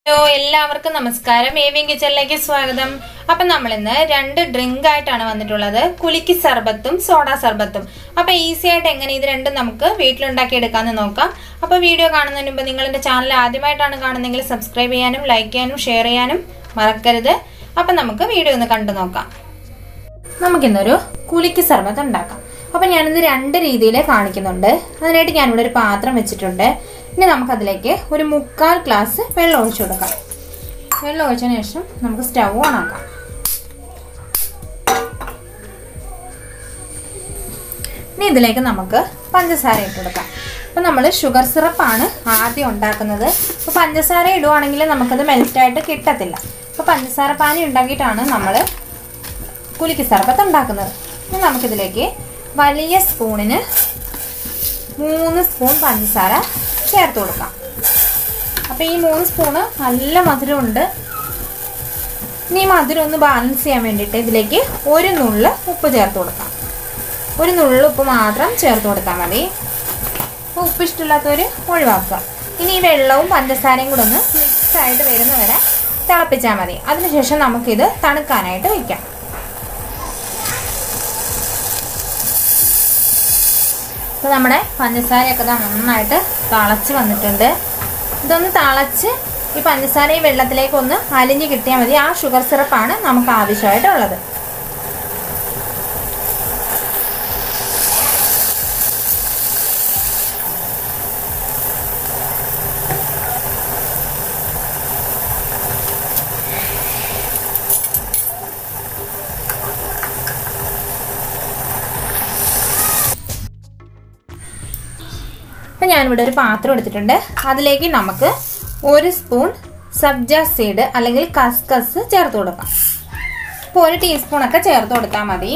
Hello എല്ലാവർക്കും നമസ്കാരം. Avian കിച്ചണിലേക്ക് സ്വാഗതം. അപ്പൊ നമ്മൾ ഇന്ന് രണ്ട് ഡ്രിങ്ക് ആയിട്ടാണ് വന്നിട്ടുള്ളത്, കുലുക്കി സർബത്തും സോഡ സർബത്തും. അപ്പൊ ഈസി ആയിട്ട് എങ്ങനെ ഇത് രണ്ടും നമുക്ക് വീട്ടിലുണ്ടാക്കി എടുക്കാമെന്ന് നോക്കാം. അപ്പൊ വീഡിയോ കാണുന്നതിന് മുമ്പ് നിങ്ങൾ എന്റെ ചാനൽ ആദ്യമായിട്ടാണ് കാണുന്നതെങ്കിൽ സബ്സ്ക്രൈബ് ചെയ്യാനും ലൈക്ക് ചെയ്യാനും ഷെയർ ചെയ്യാനും മറക്കരുത്. അപ്പൊ നമുക്ക് വീഡിയോ ഒന്ന് കണ്ടു നോക്കാം. നമുക്കിന്നൊരു കുലുക്കി സർബത്ത് ഉണ്ടാക്കാം. അപ്പൊ ഞാനിത് രണ്ട് രീതിയിൽ കാണിക്കുന്നുണ്ട്. അതിനായിട്ട് ഞാനിവിടെ ഒരു പാത്രം വെച്ചിട്ടുണ്ട്. ഇനി നമുക്കതിലേക്ക് ഒരു 3/4 ഗ്ലാസ് വെള്ളം ഒഴിച്ചു കൊടുക്കാം. വെള്ളം ഒഴിച്ചതിന് ശേഷം നമുക്ക് സ്റ്റവ് ഓൺ ആക്കാം. ഇനി ഇതിലേക്ക് നമുക്ക് പഞ്ചസാര ഇട്ട് കൊടുക്കാം. അപ്പം നമ്മൾ ഷുഗർ സിറപ്പാണ് ആദ്യം ഉണ്ടാക്കുന്നത്. അപ്പോൾ പഞ്ചസാര ഇടുവാണെങ്കിൽ നമുക്കത് മെൽറ്റായിട്ട് കിട്ടത്തില്ല. അപ്പോൾ പഞ്ചസാര പാനി ഉണ്ടാക്കിയിട്ടാണ് നമ്മൾ കുലുക്കി സർബത്ത് ഉണ്ടാക്കുന്നത്. ഇനി നമുക്കിതിലേക്ക് വലിയ സ്പൂണിന് 3 സ്പൂൺ പഞ്ചസാര ചേർത്ത് കൊടുക്കാം. അപ്പോൾ ഈ 3 സ്പൂണ് നല്ല മധുരമുണ്ട്. ഇനി ഈ മധുരം ഒന്ന് ബാലൻസ് ചെയ്യാൻ വേണ്ടിയിട്ട് ഇതിലേക്ക് ഒരു നുള്ള് ഉപ്പ് ചേർത്ത് കൊടുക്കാം. ഒരു നുള്ള് ഉപ്പ് മാത്രം ചേർത്ത് കൊടുത്താൽ മതി. ഉപ്പ് ഇഷ്ടമില്ലാത്തവർ ഒഴിവാക്കുക. ഇനി ഈ വെള്ളവും പഞ്ചസാരയും കൂടെ ഒന്ന് മിക്സ് ആയിട്ട് വരുന്നവരെ തിളപ്പിച്ചാൽ മതി. അതിനുശേഷം നമുക്കിത് തണുക്കാനായിട്ട് വയ്ക്കാം. അപ്പോൾ നമ്മുടെ പഞ്ചസാരയൊക്കെ നന്നായിട്ട് തിളച്ച് വന്നിട്ടുണ്ട്. ഇതൊന്ന് തിളച്ച് ഈ പഞ്ചസാര ഈ വെള്ളത്തിലേക്ക് ഒന്ന് അലിഞ്ഞ് കിട്ടിയാൽ മതി. ആ ഷുഗർ സിറപ്പാണ് നമുക്ക് ആവശ്യമായിട്ടുള്ളത്. അപ്പം ഞാനിവിടെ ഒരു പാത്രം എടുത്തിട്ടുണ്ട്. അതിലേക്ക് നമുക്ക് 1 സ്പൂൺ സബ്ജ സീഡ് അല്ലെങ്കിൽ കസ്കസ് ചേർത്ത് കൊടുക്കാം. അപ്പോൾ 1 ടീസ്പൂണൊക്കെ ചേർത്ത് കൊടുത്താൽ മതി.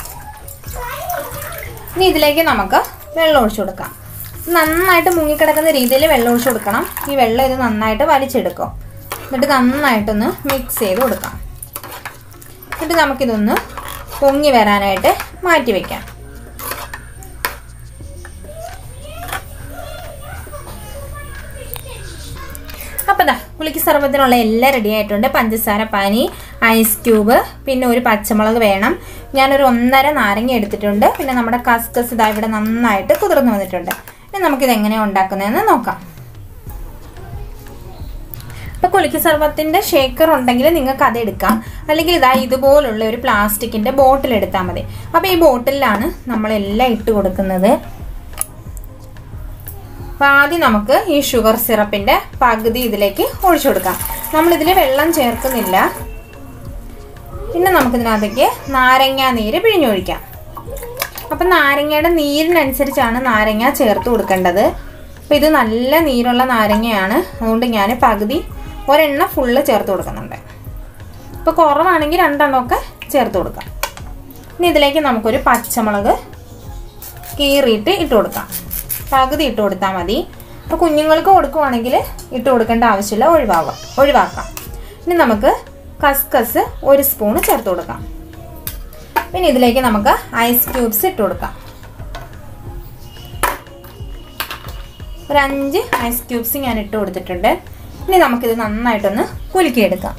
ഇനി ഇതിലേക്ക് നമുക്ക് വെള്ളം ഒഴിച്ചു കൊടുക്കാം. നന്നായിട്ട് മുങ്ങിക്കിടക്കുന്ന രീതിയിൽ വെള്ളം ഒഴിച്ചു കൊടുക്കണം. ഈ വെള്ളം ഇത് നന്നായിട്ട് വലിച്ചെടുക്കും. എന്നിട്ട് നന്നായിട്ടൊന്ന് മിക്സ് ചെയ്ത് കൊടുക്കാം. എന്നിട്ട് നമുക്കിതൊന്ന് പൊങ്ങി വരാനായിട്ട് മാറ്റി വയ്ക്കാം. അപ്പോൾ ദാ കുലുക്കി സർബത്തിനുള്ള എല്ലാം റെഡി ആയിട്ടുണ്ട്. പഞ്ചസാര പാനി, ഐസ് ക്യൂബ്, പിന്നെ ഒരു പച്ചമുളക് വേണം. ഞാനൊരു 1.5 നാരങ്ങ എടുത്തിട്ടുണ്ട്. പിന്നെ നമ്മുടെ കസ്കസ് ഇതാ ഇവിടെ നന്നായിട്ട് കുതിർന്ന് വന്നിട്ടുണ്ട്. ഇനി നമുക്കിത് എങ്ങനെയാണ് ഉണ്ടാക്കുന്നതെന്ന് നോക്കാം. അപ്പോൾ കുലുക്കി സർബത്തിൻ്റെ ഷേക്കർ ഉണ്ടെങ്കിൽ നിങ്ങൾക്ക് അത് എടുക്കാം. അല്ലെങ്കിൽ ഇതാ ഇതുപോലുള്ള ഒരു പ്ലാസ്റ്റിക്കിൻ്റെ ബോട്ടിൽ എടുത്താൽ മതി. അപ്പോൾ ഈ ബോട്ടിലാണ് നമ്മളെല്ലാം ഇട്ട് കൊടുക്കുന്നത്. അപ്പോൾ ആദ്യം നമുക്ക് ഈ ഷുഗർ സിറപ്പിൻ്റെ പകുതി ഇതിലേക്ക് ഒഴിച്ചു കൊടുക്കാം. നമ്മളിതിൽ വെള്ളം ചേർക്കുന്നില്ല. പിന്നെ നമുക്കിതിനകത്തേക്ക് നാരങ്ങ നീര് പിഴിഞ്ഞൊഴിക്കാം. അപ്പം നാരങ്ങയുടെ നീരിനനുസരിച്ചാണ് നാരങ്ങ ചേർത്ത് കൊടുക്കേണ്ടത്. അപ്പോൾ ഇത് നല്ല നീരുള്ള നാരങ്ങയാണ്. അതുകൊണ്ട് ഞാൻ പകുതി ഒരെണ്ണം ഫുള്ള് ചേർത്ത് കൊടുക്കുന്നുണ്ട്. ഇപ്പോൾ കുറവാണെങ്കിൽ 2 എണ്ണമൊക്കെ ചേർത്ത് കൊടുക്കാം. ഇനി ഇതിലേക്ക് നമുക്കൊരു പച്ചമുളക് കീറിയിട്ട് ഇട്ട് കൊടുക്കാം. പകുതി ഇട്ട് കൊടുത്താൽ മതി. അപ്പോൾ കുഞ്ഞുങ്ങൾക്ക് കൊടുക്കുവാണെങ്കിൽ ഇട്ട് കൊടുക്കേണ്ട ആവശ്യമില്ല, ഒഴിവാക്കാം. ഇനി നമുക്ക് കസ്കസ് 1 സ്പൂണ് ചേർത്ത് കൊടുക്കാം. പിന്നെ ഇതിലേക്ക് നമുക്ക് ഐസ് ക്യൂബ്സ് ഇട്ട് കൊടുക്കാം. ഒരു 5 ഐസ് ക്യൂബ്സ് ഞാൻ ഇട്ട് കൊടുത്തിട്ടുണ്ട്. ഇനി നമുക്കിത് നന്നായിട്ടൊന്ന് കുലുക്കിയെടുക്കാം.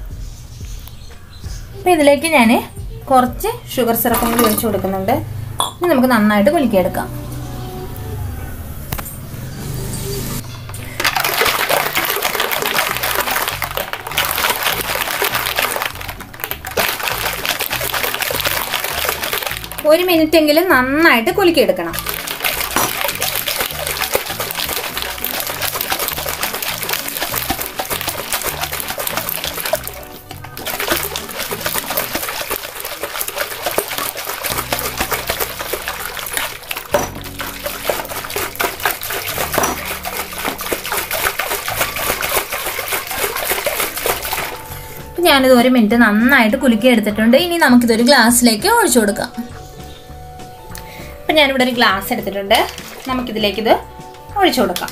അപ്പോൾ ഇതിലേക്ക് ഞാൻ കുറച്ച് ഷുഗർ സിറപ്പും കൂടി ഒഴിച്ച് കൊടുക്കുന്നുണ്ട്. ഇനി നമുക്ക് നന്നായിട്ട് കുലുക്കിയെടുക്കാം. ഒരു മിനിറ്റ് എങ്കിലും നന്നായിട്ട് കുലുക്കിയെടുക്കണം. ഞാനിത് 1 മിനിറ്റ് നന്നായിട്ട് കുലുക്കി എടുത്തിട്ടുണ്ട്. ഇനി നമുക്കിതൊരു ഗ്ലാസ്സിലേക്ക് ഒഴിച്ചു കൊടുക്കാം. അപ്പം ഞാനിവിടെ ഒരു ഗ്ലാസ് എടുത്തിട്ടുണ്ട്. നമുക്കിതിലേക്ക് ഇത് ഒഴിച്ചു കൊടുക്കാം.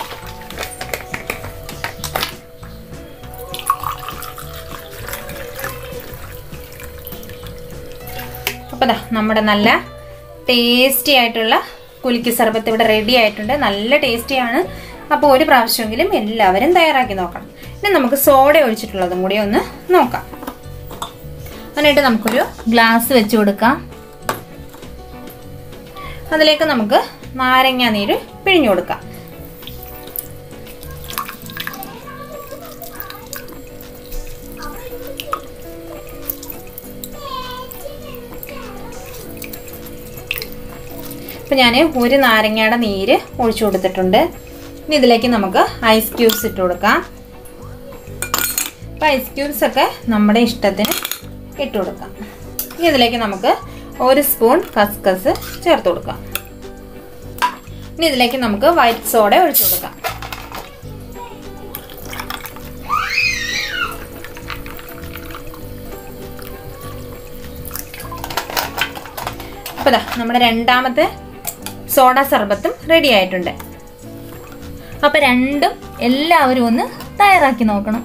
അപ്പോൾ ദാ നമ്മുടെ നല്ല ടേസ്റ്റി ആയിട്ടുള്ള കുലുക്കി സർബത്ത് ഇവിടെ റെഡി ആയിട്ടുണ്ട്. നല്ല ടേസ്റ്റിയാണ്. അപ്പോൾ ഒരു പ്രാവശ്യമെങ്കിലും എല്ലാവരും തയ്യാറാക്കി നോക്കണം. ഇനി നമുക്ക് സോഡ ഒഴിച്ചിട്ടുള്ളതും കൂടി ഒന്ന് നോക്കാം. എന്നിട്ട് നമുക്കൊരു ഗ്ലാസ് വെച്ച് കൊടുക്കാം. അതിലേക്ക് നമുക്ക് നാരങ്ങ നീര് പിഴിഞ്ഞു കൊടുക്കാം. ഇപ്പം ഞാൻ ഒരു നാരങ്ങയുടെ നീര് ഒഴിച്ചു കൊടുത്തിട്ടുണ്ട്. ഇനി ഇതിലേക്ക് നമുക്ക് ഐസ് ക്യൂബ്സ് ഇട്ട് കൊടുക്കാം. അപ്പോൾ ഐസ് ക്യൂബ്സ് ഒക്കെ നമ്മുടെ ഇഷ്ടത്തിന് ഇട്ട് കൊടുക്കാം. ഇനി ഇതിലേക്ക് നമുക്ക് 1 സ്പൂൺ കസ്കസ് ചേർത്ത് കൊടുക്കാം. ഇനി ഇതിലേക്ക് നമുക്ക് വൈറ്റ് സോഡ ഒഴിച്ചു കൊടുക്കാം. അപ്പോൾ ദാ നമ്മുടെ രണ്ടാമത്തെ സോഡ സർബത്തും റെഡി ആയിട്ടുണ്ട്. അപ്പോൾ രണ്ടും എല്ലാവരും ഒന്ന് തയ്യാറാക്കി നോക്കണം.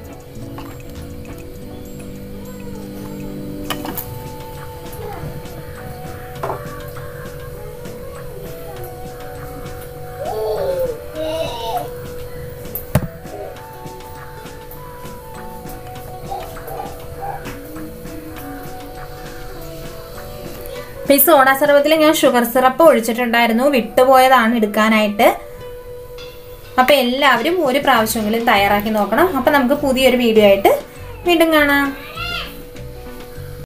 ഈ സോഡ സർബത്തിൽ ഞാൻ ഷുഗർ സിറപ്പ് ഒഴിച്ചിട്ടുണ്ടായിരുന്നു, വിട്ടുപോയതാണ് എടുക്കാനായിട്ട്. അപ്പൊ എല്ലാവരും ഒരു പ്രാവശ്യമെങ്കിലും തയ്യാറാക്കി നോക്കണം. അപ്പൊ നമുക്ക് പുതിയൊരു വീഡിയോ ആയിട്ട് വീണ്ടും കാണാം.